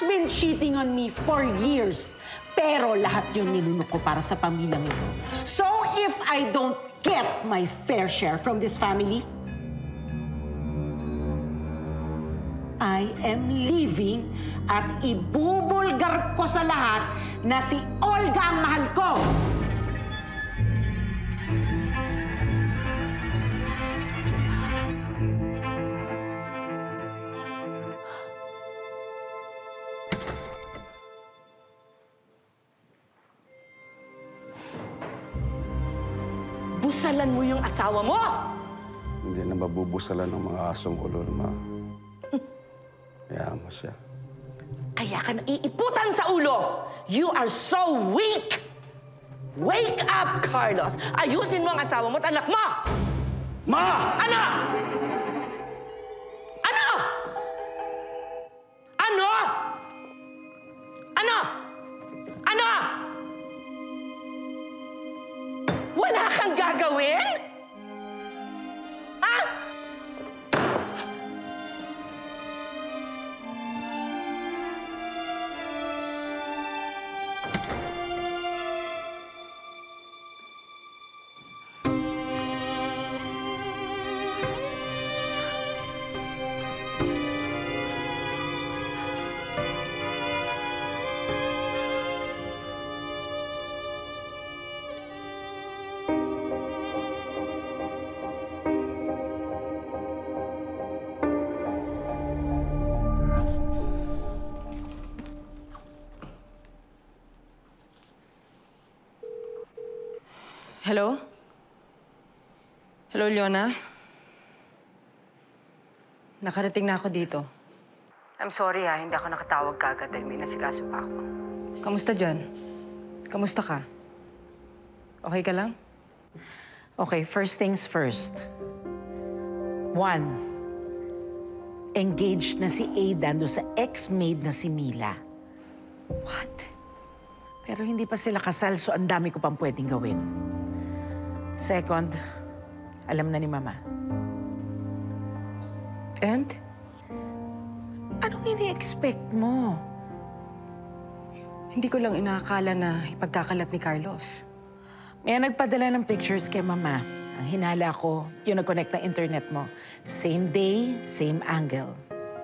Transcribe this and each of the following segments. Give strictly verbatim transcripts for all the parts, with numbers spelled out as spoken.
been cheating on me for years. Pero lahat yun nilunok ko para sa pamilyang ito. So if I don't get my fair share from this family, I am leaving at ibubulgar ko sa lahat na si Olga ang mahal ko. Busalan mo yung asawa mo! Hindi na mabubusalan ng mga asong ulol, ma. Hayaan mo siya. Kaya ka naiiputan sa ulo! You are so weak! Wake up, Carlos! Ayusin mo ang asawa mo at anak mo! Ma! Ano? Ano? Ano? Ano? Ano? Wala kang gagawin? Ha? Hello? Hello, Leona? Nakarating na ako dito. I'm sorry ha, hindi ako nakatawag kagad dahil may nasikaso pa ako. Kamusta dyan? Kamusta ka? Okay ka lang? Okay, first things first. One, engaged na si Aidan doon sa ex-maid na si Mila. What? Pero hindi pa sila kasal, so ang dami ko pang pwedeng gawin. Second, alam na ni Mama. And? Anong ini-expect mo? Hindi ko lang inaakala na ipagkakalat ni Carlos. May nagpadala ng pictures kay Mama. Ang hinala ko, yung nag-connect na internet mo. Same day, same angle.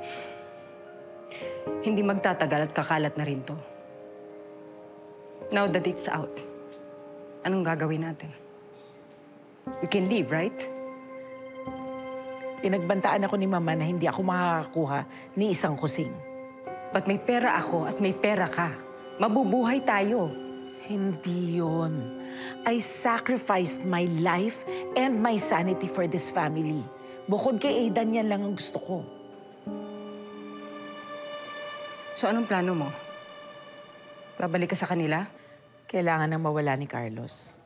Hindi magtatagal at kakalat na rin to. Now that it's out, anong gagawin natin? We can leave, right? Pinagbantaan ako ni Mama na hindi ako makakakuha ni isang kusing. But may pera ako at may pera ka. Mabubuhay tayo. Hindi yun. I sacrificed my life and my sanity for this family. Bukod kay Aidan, yan lang ang gusto ko. So anong plano mo? Babalik ka sa kanila? Kailangan nang mawala ni Carlos.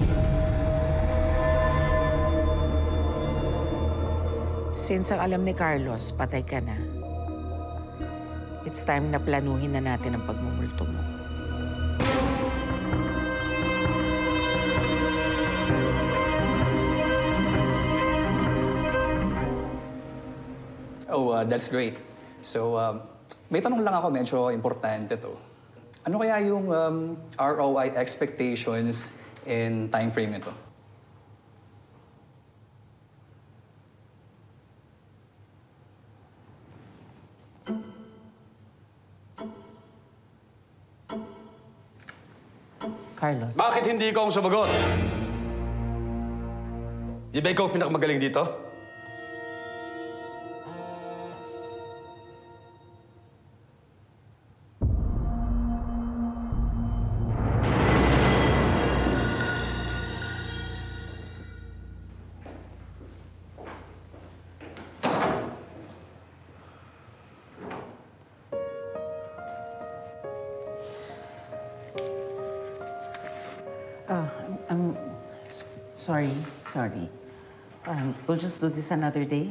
Since ang alam ni Carlos, patay ka na. It's time na planuhin na natin ang pagmumulto mo. Oh, uh, that's great. So, um, may tanong lang ako, medyo importante to. Ano kaya yung um, R O I expectations and time frame nito? Carlos. Bakit hindi ikaw ang sumagot? Di ba ikaw pinakamagaling dito? Oh, I'm, I'm sorry, sorry. Um, we'll just do this another day.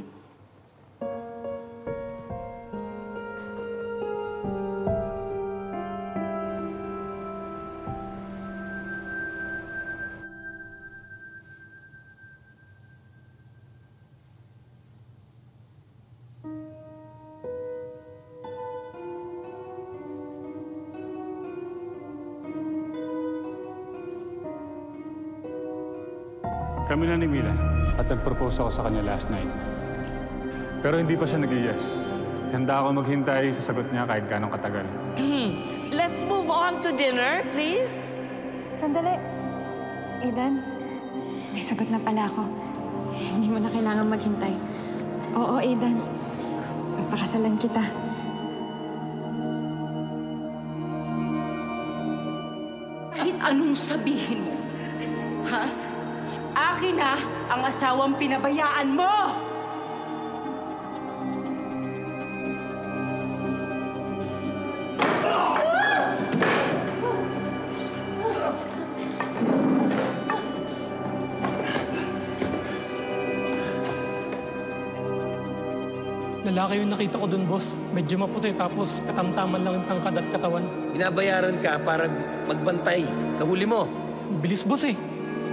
Kami na ni Mila at nag-propose ako sa kanya last night. Pero hindi pa siya nag-yes. Handa ako maghintay sa sagot niya kahit ganong katagal. Let's move on to dinner, please. Sandali. Aidan, may sagot na pala ako. Hindi mo na kailangan maghintay. Oo, Aidan. Papakasalan kita. Kahit anong sabihin mo, ha? Akin na ang asawang pinabayaan mo! Lalaki yung nakita ko dun, boss. Medyo maputi, tapos katamtaman lang yung tangkad at katawan. Binabayaran ka para magbantay. Nahuli mo. Bilis, boss eh.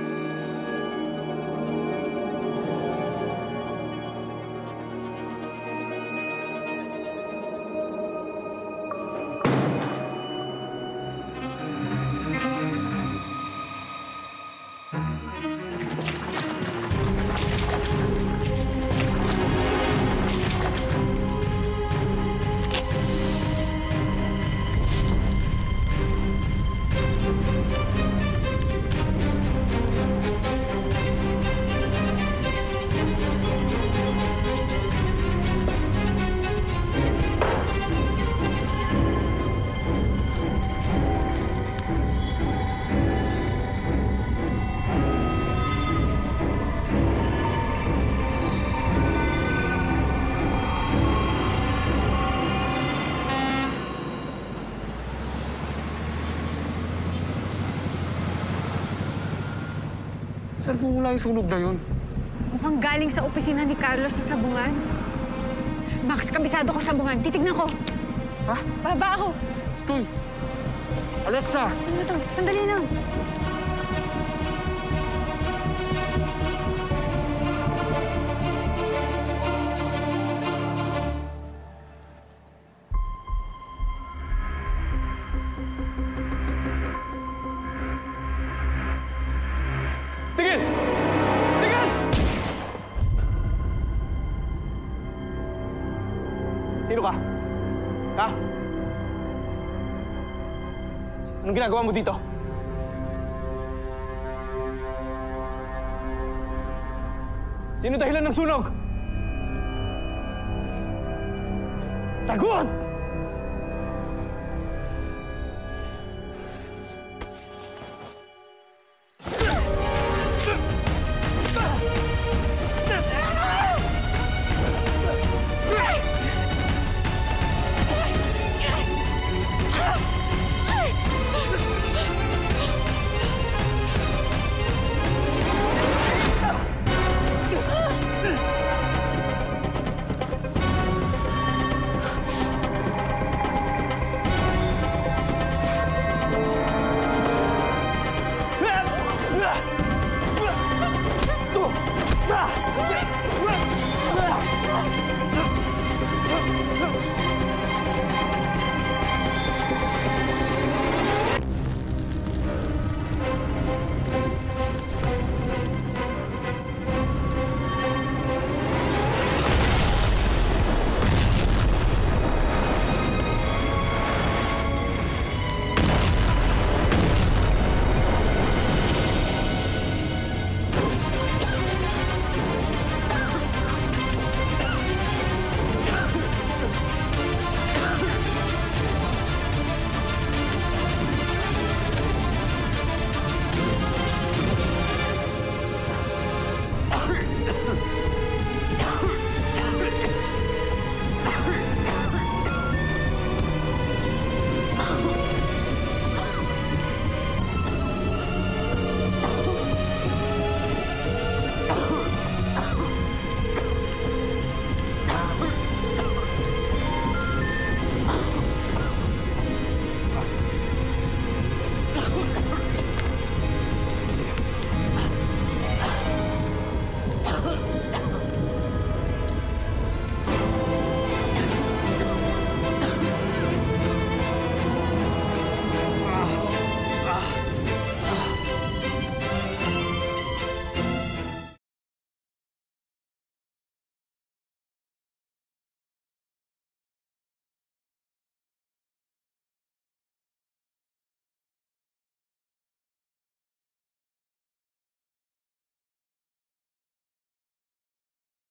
Saan pumula yung sunog na yun? Mukhang galing sa opisina ni Carlos sa Sabungan. Max, kabisado ko sa Sabungan. Titignan ko. Ha? Baba ako. Stay! Alexa! Ano to? Sandali lang. Tigil! Tigil! Sino ka? Ha? Anong ginagawa mo dito? Sino dahilan ng sunog? Sagot!